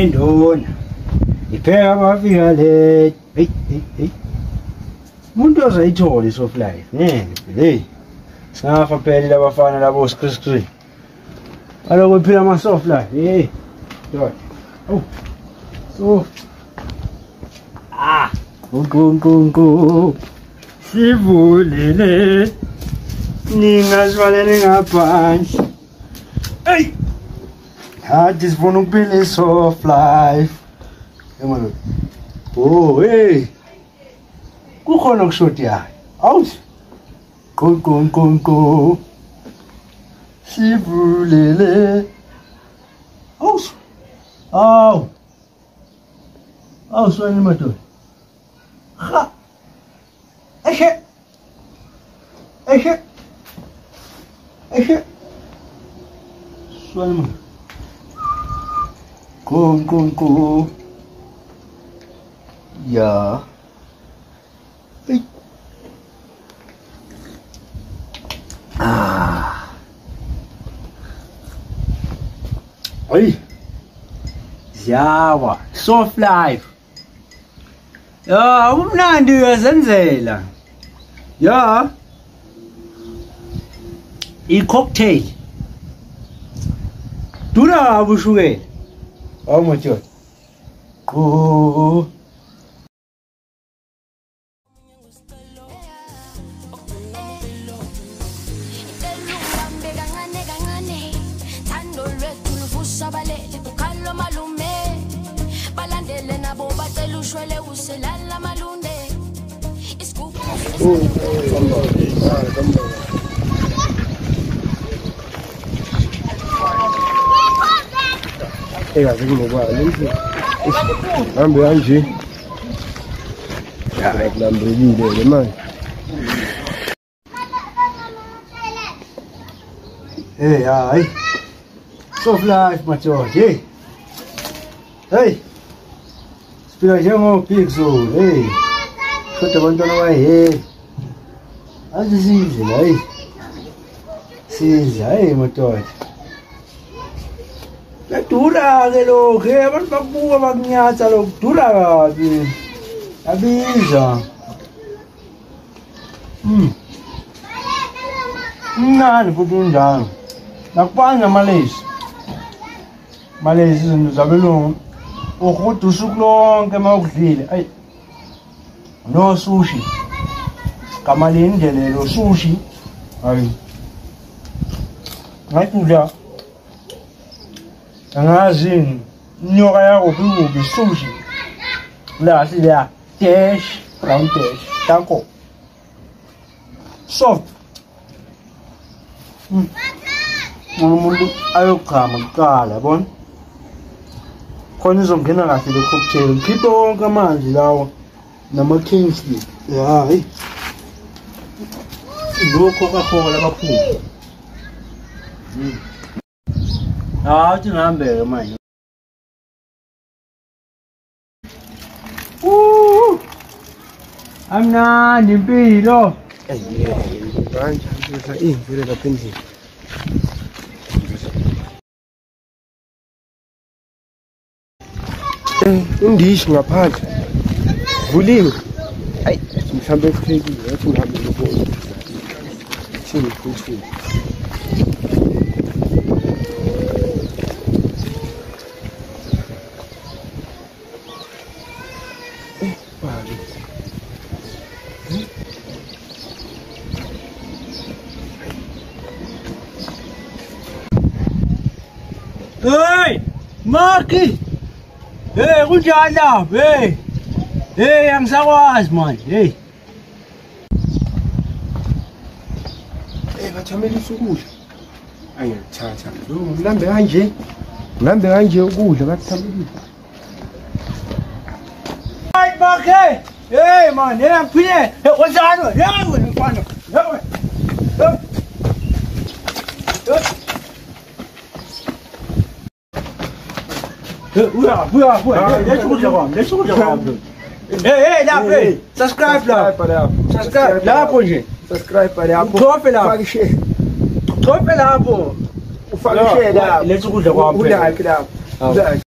induna ipheka amafika late. Hey umuntu ozayithola isoft life ngeke hey singafa phela labafana labo skri aloko phila ama soft life hey dot oh so kunkunkunku sivulele ningazivalele ngaphandle hey hathi sifuna ukuphila soft life yamalo oh hey kukhona ukushoti yayo awuthi kunkunkunku sivulele awuthi aw swani madoda ha eshe swani madoda kunkunku ya Hey, Ziyawa, soft life. Ya, umnandi uyazenzela. Ya. I-cocktail. Dura ubushukela. Awu motshela. Sabalele kukhalo malume balandele nabo bacela ushwele uselala malunde isigubhu Eyazi kunobani hambe kanje ya kulambekile le manje Hey, hayi. Soft life madoda. Hey. Siphila njengo-big soul. Hey. Kodwa abantwana baye. Asisize la hey. Siza hey madoda. Ladura ke lokho. Abantu bakubuka bakunyatha lokho. Dura kabi. Abiza. Mncane futhi unjalo. Nakubanga Malaysia. Malaysia izinto zabelungu. Uhudu usuku lonke mawudlile. Ayi. No sushi. Kamalini ndelelo sushi. Hayi. Ngakudla. Angazi nyoka yakho kubi sushi. La sila dash, round dash, taco. Soft. Umuntu ayoqhama kuqala yabona khona izongena kahle le cocktail ngikhiphe wonke amanzi lawo nama Kingsley hayi lo Coca-Cola abaphuma athi ngihambe manje amnandi impilo kanje ngizwa imvule lapha endlini indishi ngaphandle vuliwe hayi mhlambe kuphekile yathi ngihambe ngibona sini futhi bali hey Marky hey kunjani lapha hey angisakwazi manje hey bathamelisa ukudla ayengithatha mlambe kanje ukudla bathamelisa hey Marky hey man hey amphile wenzani hey mfana Uya, let's go. Hey, lapho. Subscribe lapho. Subscribe lapho nje. Subscribe lapho. Thope lapho. Faka share. Thope lapho. Ufaka share lapho. Let's ukudla kwami. Ulike lapho.